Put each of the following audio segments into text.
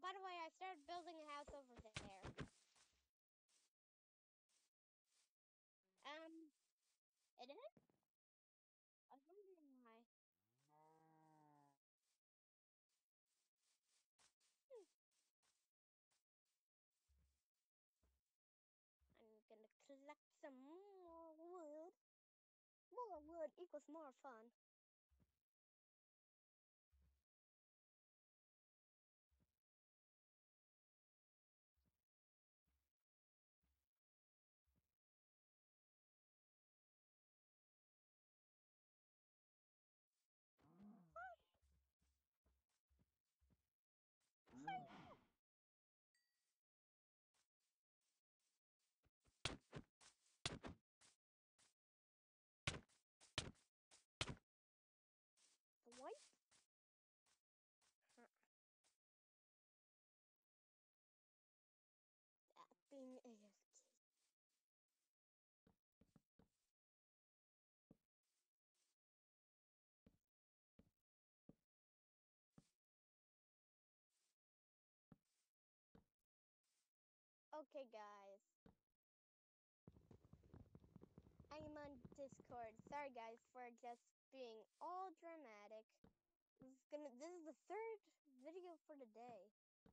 by the way, I started building a house over there. It is? I was wondering why. I'm gonna collect some more wood. More wood equals more fun. Swipe. That thing is. Okay, guys. I am on Discord. Sorry, guys, for just being all dramatic. This is the third video for the day.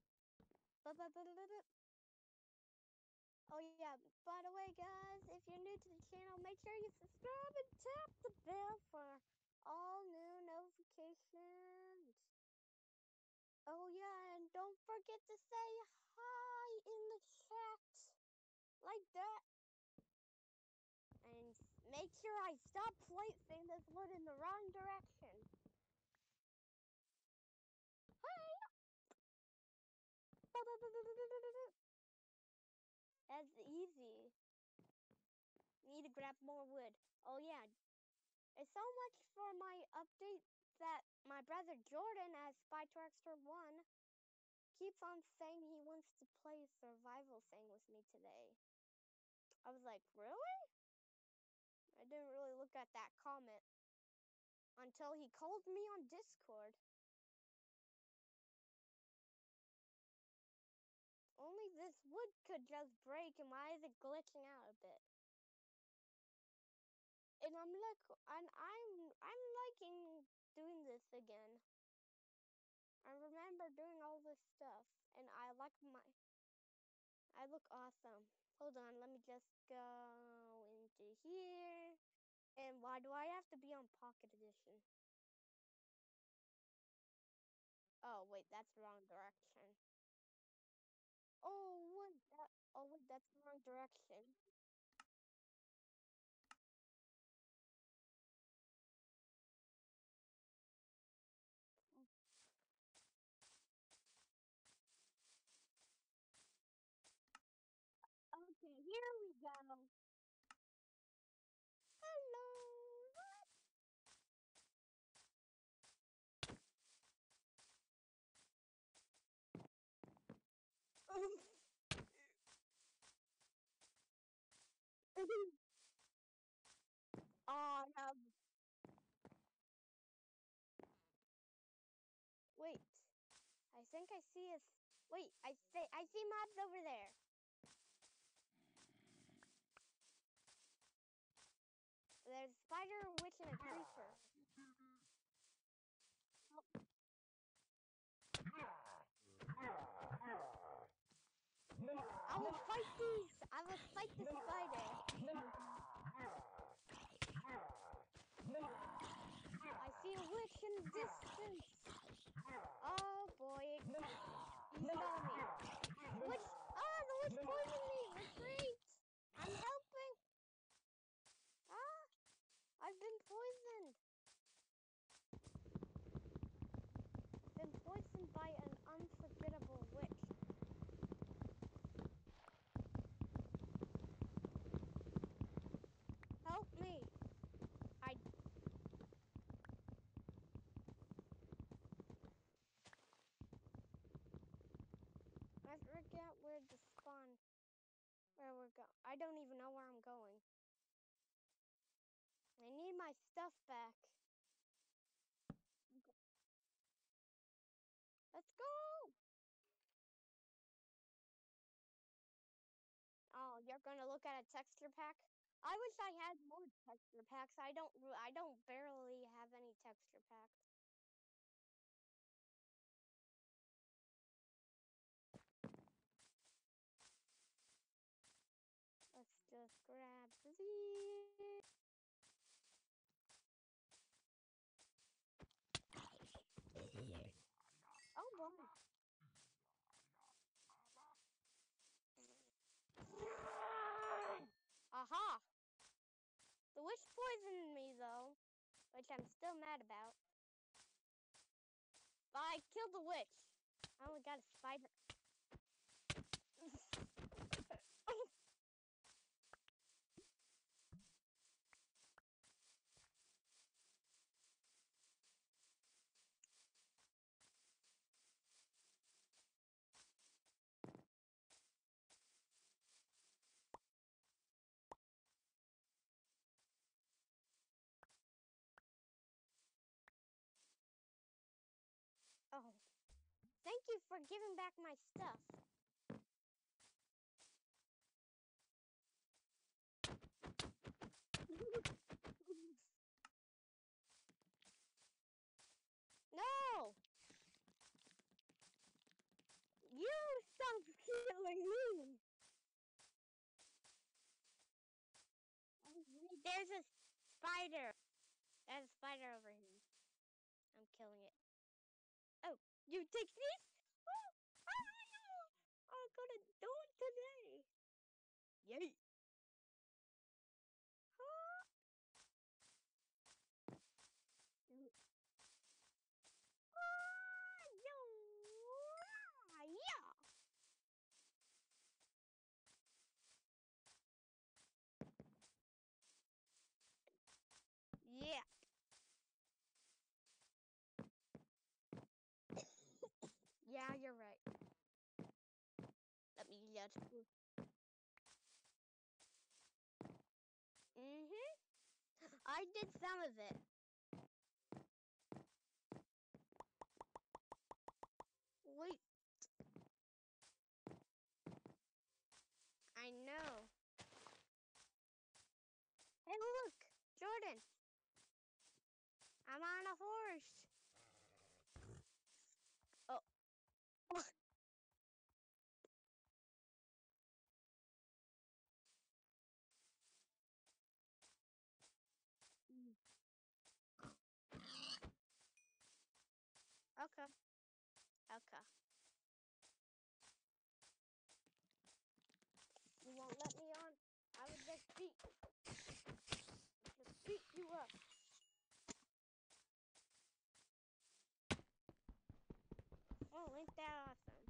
Oh yeah, by the way, guys, if you're new to the channel, make sure you subscribe and tap the bell for all new notifications. Oh yeah, and don't forget to say hi in the chat. Like that. And make sure I stop placing this wood in the wrong direction. Hi! That's easy. Need to grab more wood. Oh yeah. It's so much for my update that my brother Jordan as SpyTorxter1 keeps on saying he wants to play a survival thing with me today. I was like, really? I didn't really look at that comment until he called me on Discord. Only this wood could just break, and why is it glitching out a bit? And I'm liking doing this again. I remember doing all this stuff, and I look awesome. Hold on, let me just go into here. And why do I have to be on Pocket Edition? Oh wait, that's the wrong direction. Oh wait, that's the wrong direction. Okay, here we go. Hello. Oh no. Wait. I think I see a. Wait. I see mobs over there. There's a spider, a witch, and a creeper. I will fight these. I will fight the spider. I see a witch in the distance. Oh boy. He's got me. Witch. Ah, the witch poisoned me. Retreat. I'm helping. Ah, I've been poisoned. Been poisoned by an unforgettable witch. Help me. I forget where to spawn. Where we're going. I don't even know where I'm going. I need my stuff back. Let's go! look at a texture pack. I wish I had more texture packs. I don't barely have any texture packs. Let's just grab these. Oh boy. Aha! The witch poisoned me though, which I'm still mad about. But I killed the witch. I only got a spider. Oh, thank you for giving back my stuff. No! You stop killing me! There's a spider. There's a spider over here. I'm killing it. Oh, you take this? Oh, I'm gonna do it today. Yay! Yeah. Yeah. Yeah, you're right. Let me just. I did some of it. Wait. I know. Hey, look, Jordan. I'm on a horse. Oh. Okay. Okay. You won't let me on? I would just beat you up. Oh, ain't that awesome?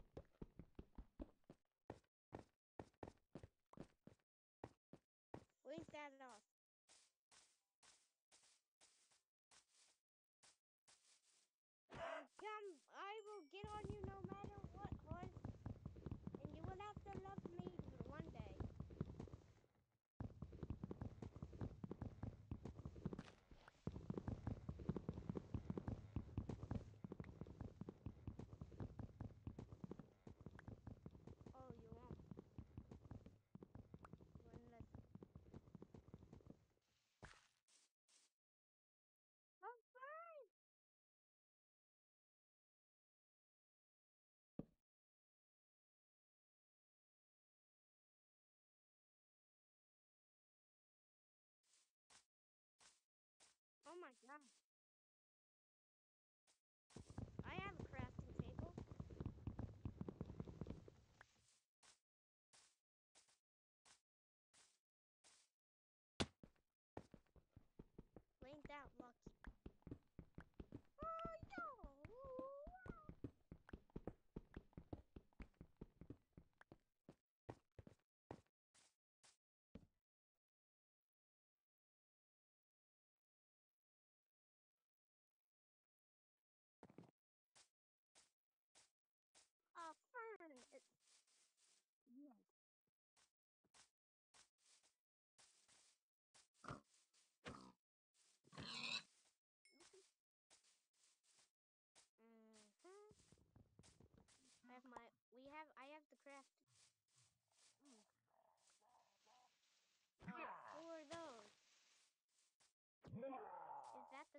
Ain't that awesome? I will get on you no matter what, horse. And you will have to love me one day. Oh, you won't. Unless... I'm fine. Oh my god. I have a crafting table. Ain't that lucky?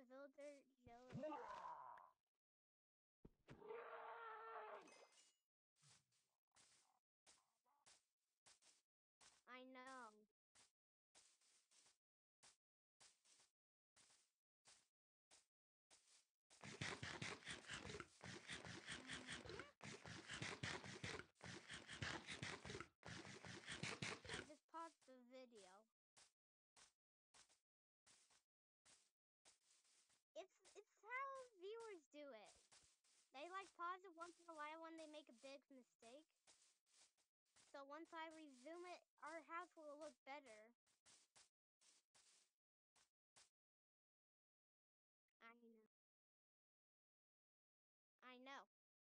villager Joe. I know. I just paused the video. It's how viewers do it. They like pause it once in a while when they make a big mistake. So once I resume it, our house will look better. I know. I know.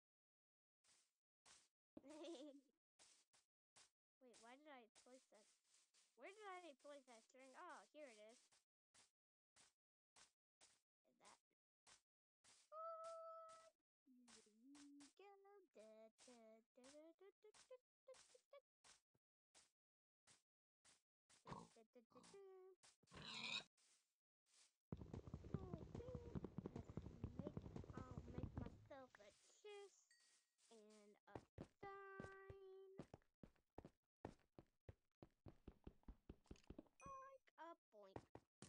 Wait, why did I place that? Where did I place that string? Oh, here it is. Is that? Here we go. Da, da, da, da, da, da, da, da, da, da, da. I'll make myself a chest and a sign. Boink, a boink.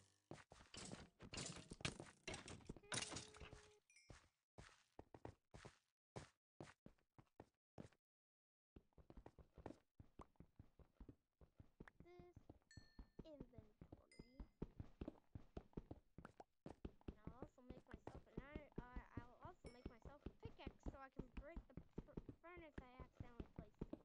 This inventory. I'll also make myself an iron. I'll also make myself a pickaxe so I can break the furnace I accidentally placed in.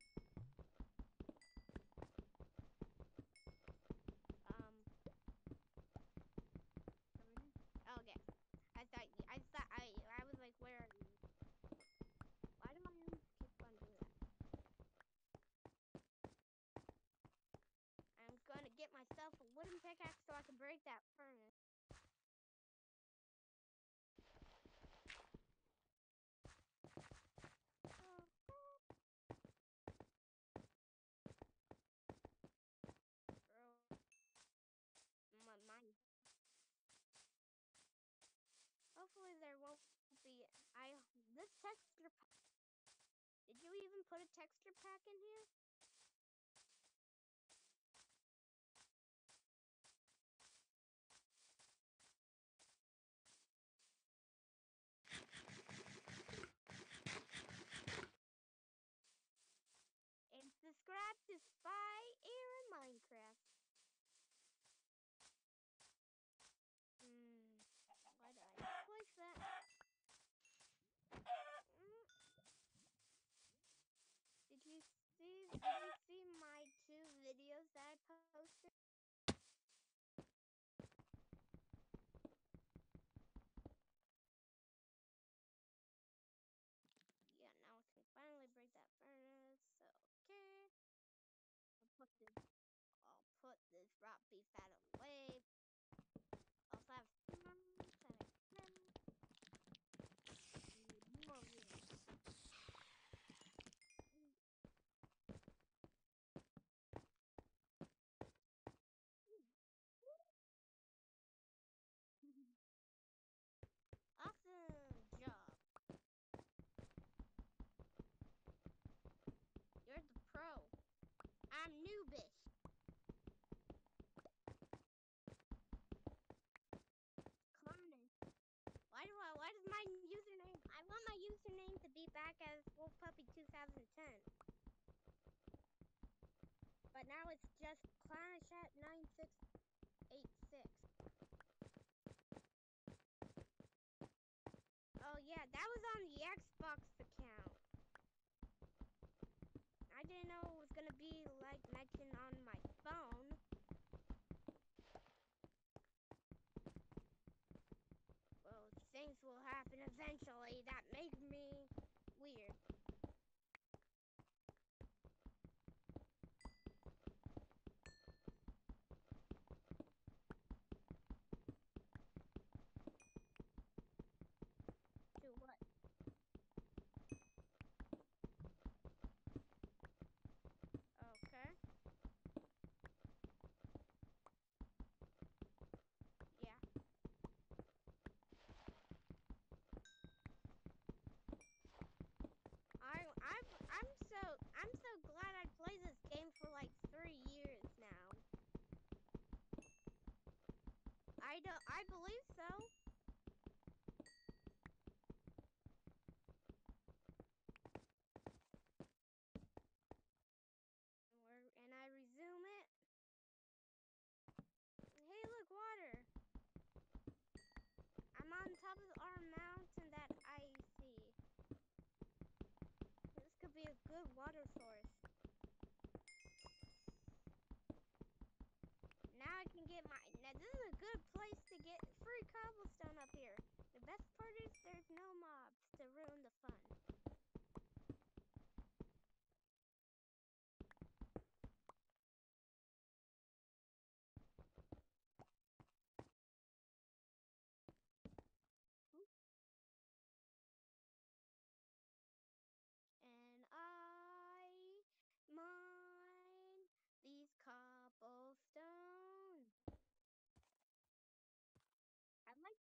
Okay. I was like, where are you? Why do I keep on doing that? I'm gonna get myself a wooden pickaxe so I can break that furnace. Bro, mine. Hopefully there won't be. This texture. Did you even put a texture pack in here? And subscribe to Spy Aaron Minecraft. Why did I place that? Did you see my 2 videos that I posted? Yeah, now I can finally break that furnace. Okay. I'll put this raw beef out of the way. Also have some more wood. Awesome job. You're the pro. I'm noobish. Cloning. Why does my username? I want my username to be back as Wolf Puppy 2010. But now it's just ClownChat9686. Oh yeah, that was on the Xbox account. I didn't know it was gonna be like mentioned on my phone. Well, things will happen eventually that make me weird. To what?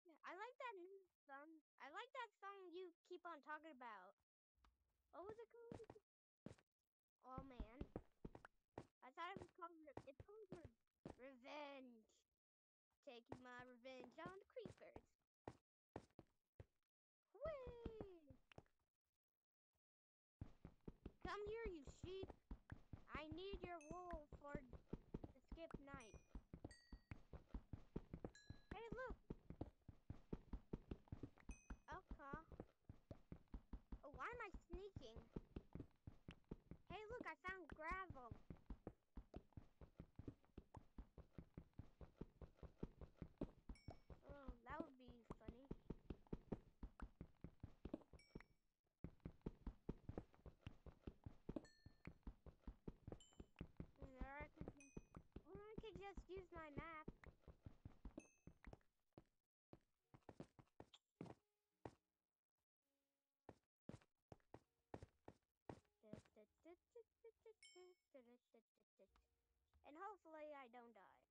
I like that new song. I like that song you keep on talking about. What was it called? Oh man, I thought it was called. It's called Revenge. Taking my revenge on the creepers. Whee! Come here, you sheep. I need your wool for the skip night. Hey, look. Okay. Oh, why am I sneaking? Hey, look, I found gravel. Oh, that would be funny. Or I could just use my map. And hopefully I don't die.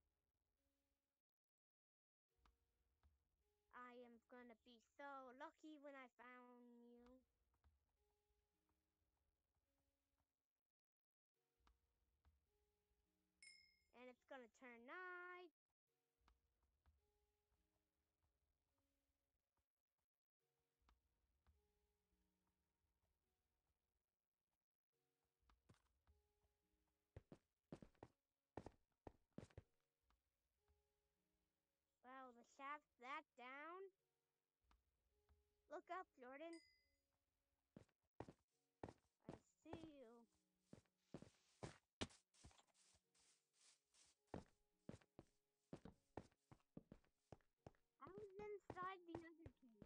I am gonna be so lucky when I found you. And it's gonna turn night. Well, the shaft's that down. Look up, Jordan. I see you. I was inside the other cave.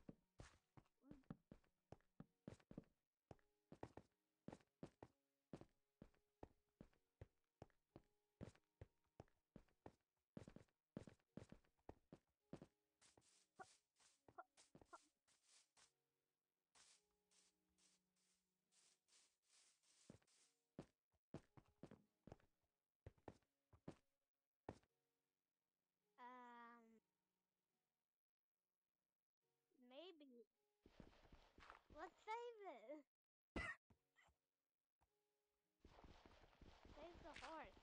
Um, maybe. Let's save it. Save the horse.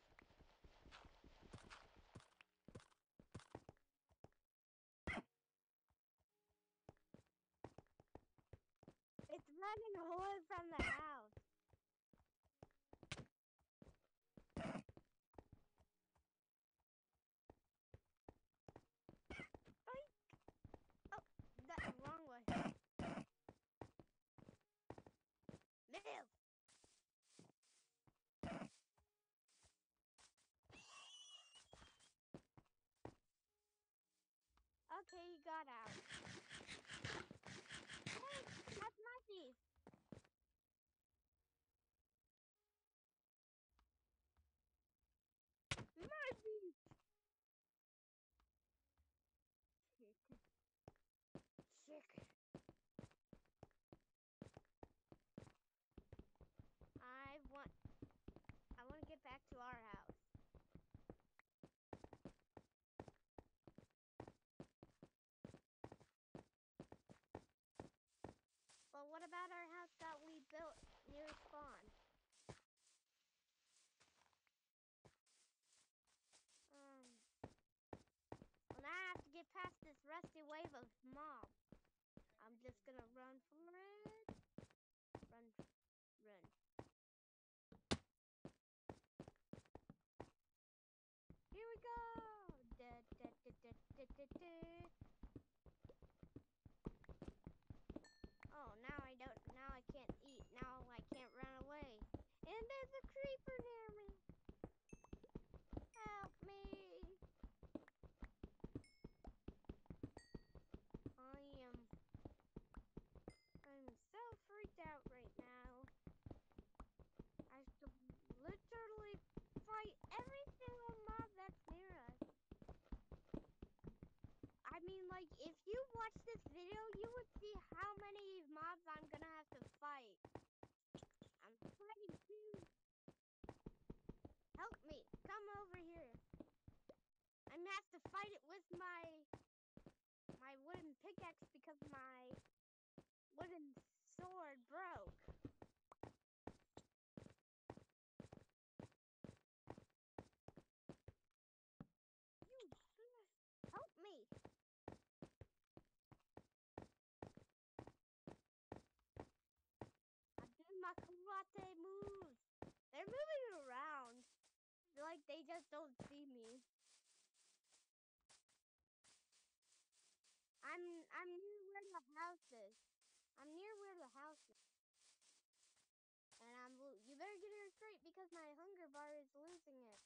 It's running away from the house. Oink. Oh, that's the wrong way. Move. Okay, you got out. Hey, that's my thief. My thief. Chicken. Chicken. I want. I want to get back to our house. But what about our house that we built near spawn? Well, now I have to get past this rusty wave of mobs. I'm just gonna run for it. Run, run. Here we go. Da, da, da, da, da, da, da. Oh, now I don't. Now I can't eat. Now I can't run away. And there's a creeper near me. Help me. I'm so freaked out right now. I have to literally fight every single mob that's near us. I mean, like, if you watch this video, you would see how many mobs I'm gonna have to fight. I'm fighting too. Help me. Come over here. I'm gonna have to fight it with my wooden pickaxe because my wooden sword broke. Help me! I'm doing my karate moves. They're moving around. Like they just don't see me. I'm near where the house is. I'm near where the house is. And you better get here straight because my hunger bar is losing it.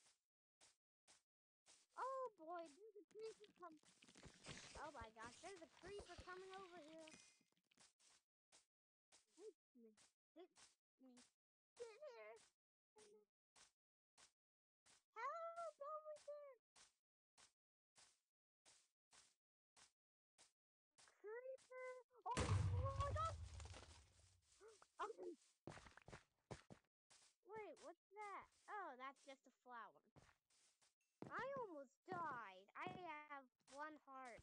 Oh boy, there's a creeper coming. Oh my gosh, there's a creeper coming over here. Hit me. Hit me. Get here. Help over here. Creeper. Oh my god. Oh. Wait, what's that? Oh, that's just a flower. I almost died. I have 1 heart.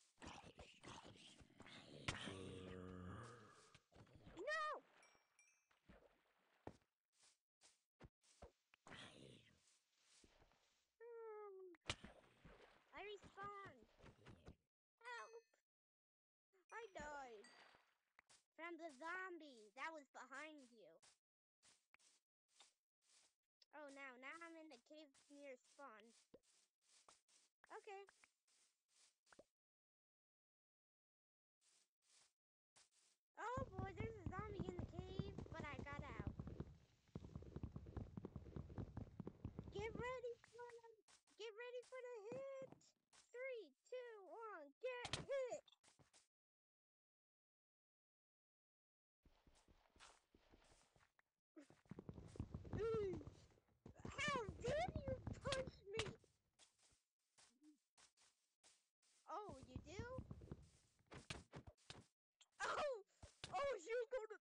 No! I respawned. Help! I died. From the zombie that was behind you. Oh, now I'm in the cave near spawn. Okay. Oh boy, there's a zombie in the cave, but I got out. Get ready for the hit. 3, 2, 1, get hit. How dare you punch me? Oh, you do? Oh, you go to.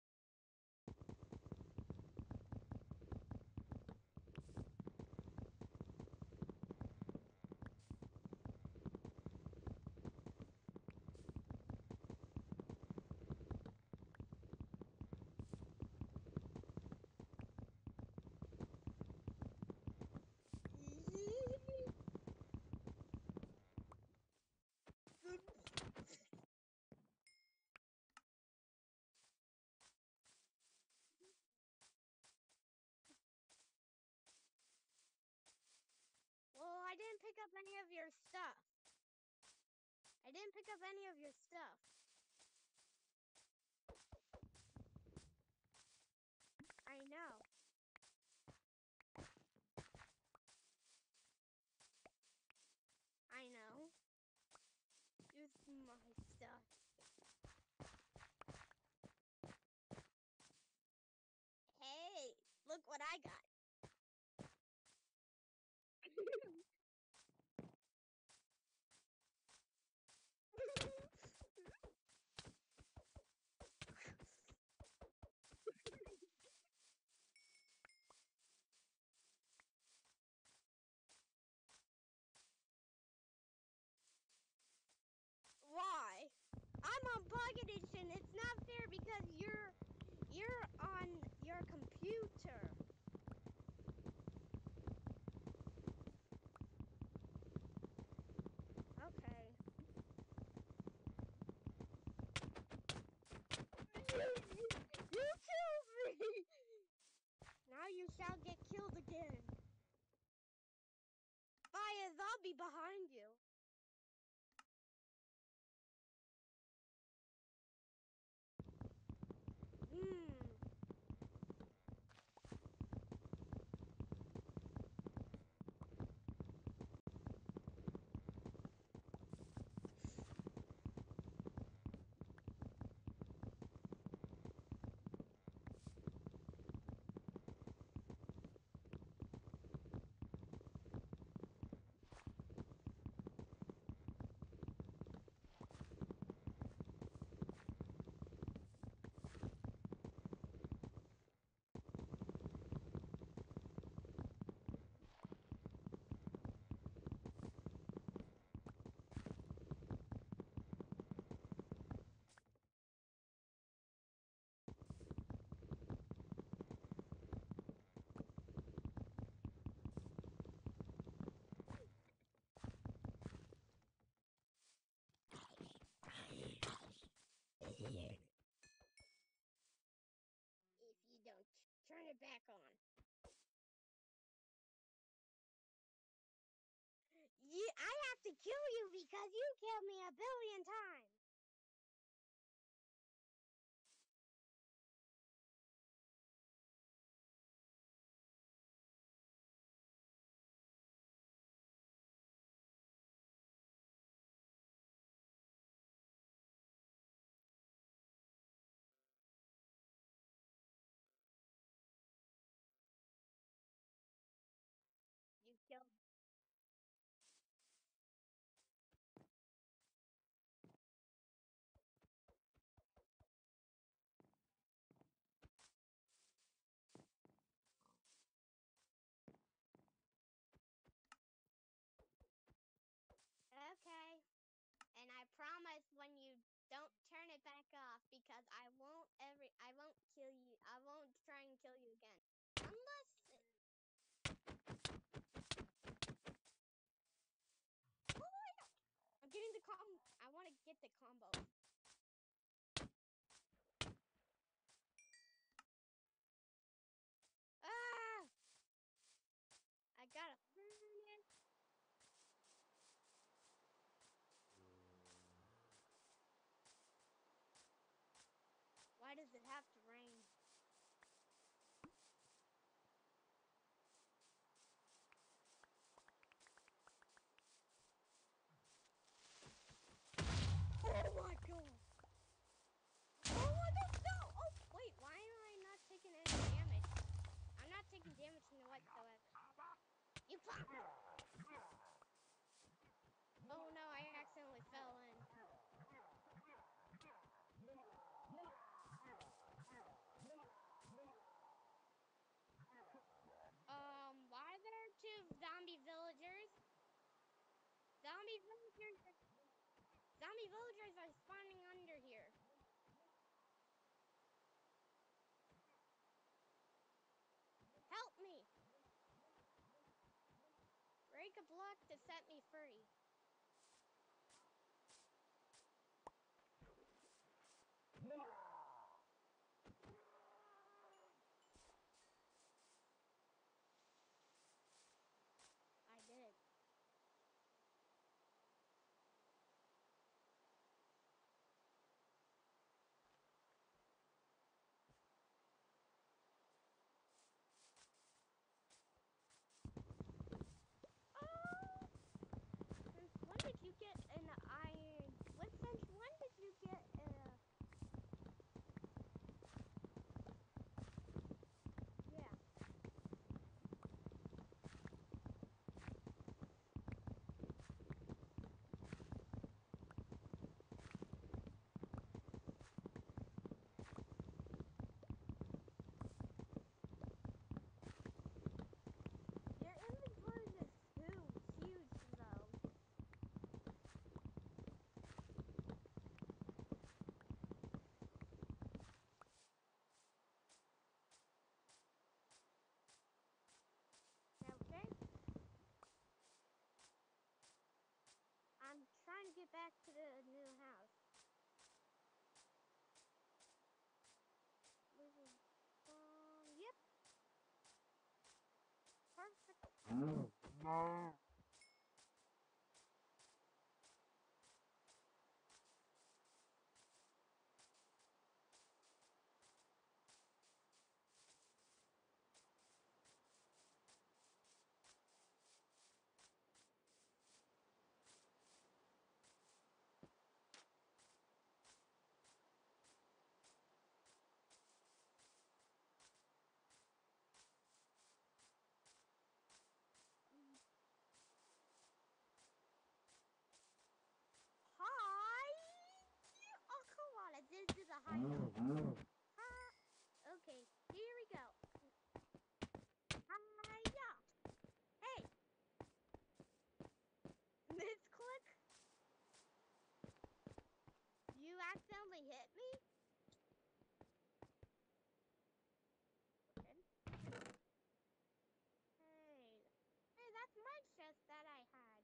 Well, I didn't pick up any of your stuff. I didn't pick up any of your stuff. I know. I know. Use my stuff. Hey, look what I got. Why? I'm on Bug Edition. It's not fair because you're on your computer. Okay. You killed me! Now you shall get killed again. By a zombie behind you. to kill you because you killed me a billion times. You killed. Okay. And I promise when you don't turn it back off because I won't kill you. I won't try and kill you again. Unless I'm getting the I want to get the combo. Ah! I gotta burn it. Why does it have to rain? Oh my god! Oh my god, no! Oh, wait, why am I not taking any damage? I'm not taking damage whatsoever. You pop! Oh no, I accidentally fell in. Why are there two zombie villagers? Zombie villagers are spawning under here. Help me! Break a block to set me free. I did. Oh! Since when did you get an iron? Since when did you get a... Yeah. Your inventory is huge though. Okay. I'm trying to get back to the new house. Yep. Perfect. Hi! Oh, come on. This is a high note. Hi. Okay, here we go. Hiya! Hey! Misclick? You accidentally hit me? Okay. Hey. Hey, that's my chest that I had.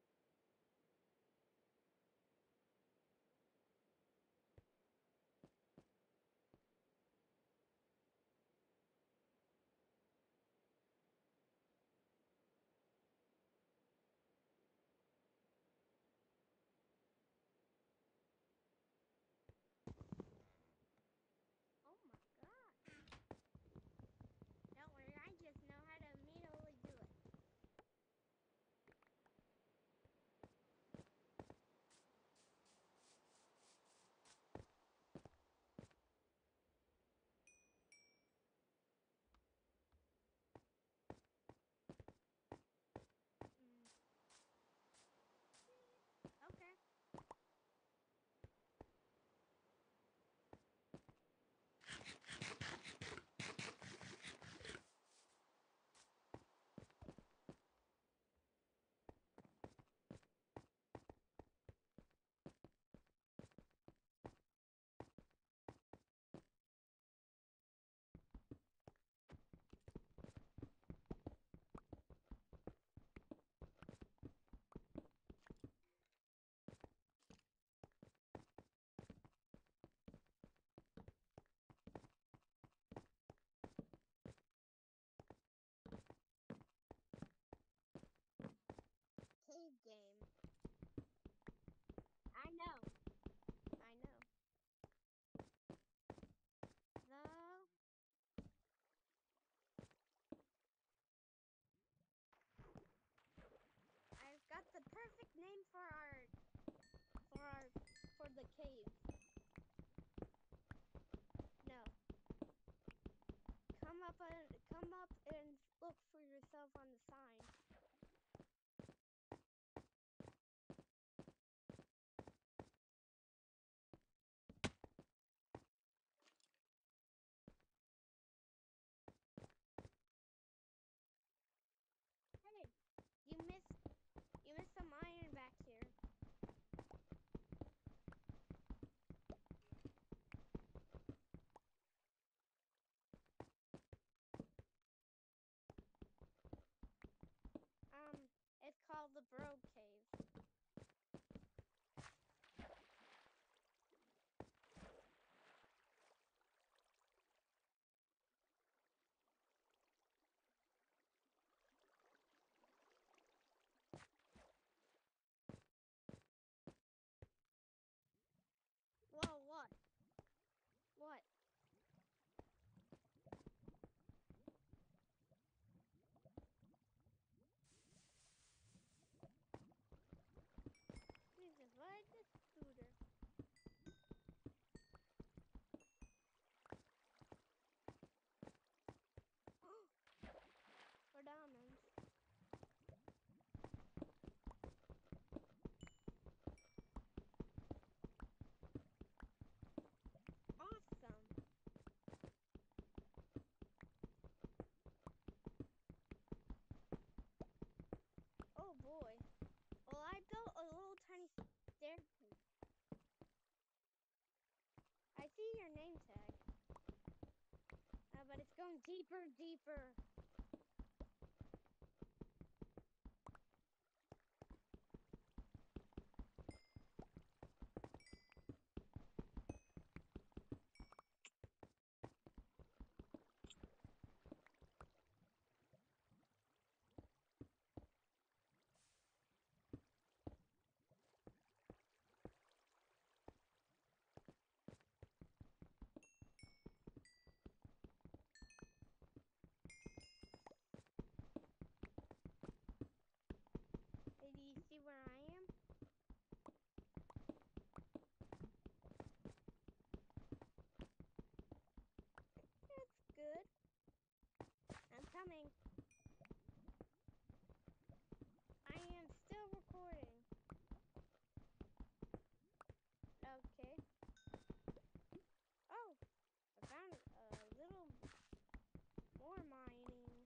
Frog Cave. Whoa, what? What? Please avoid the scooter. For diamonds. Awesome. Oh boy. Well, I built a little tiny staircase. I see your name tag. But it's going deeper, deeper. Hey, do you see where I am? It's good. I'm coming. I am still recording. Okay. Oh, I found a little more mining.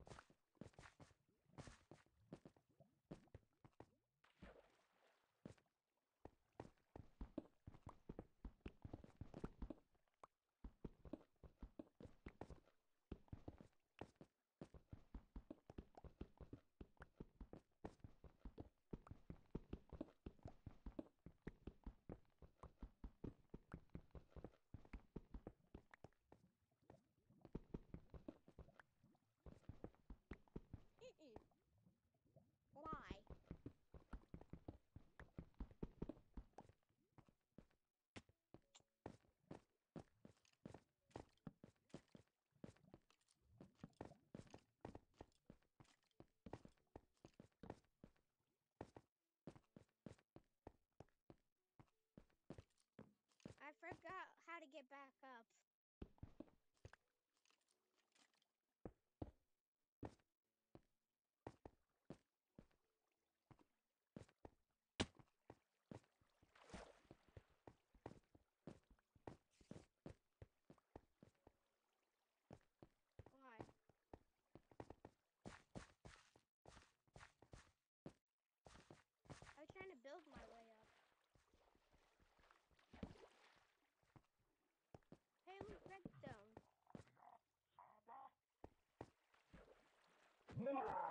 Why? I forgot how to get back up. Why? I was trying to build my way up. Hey, look, redstone.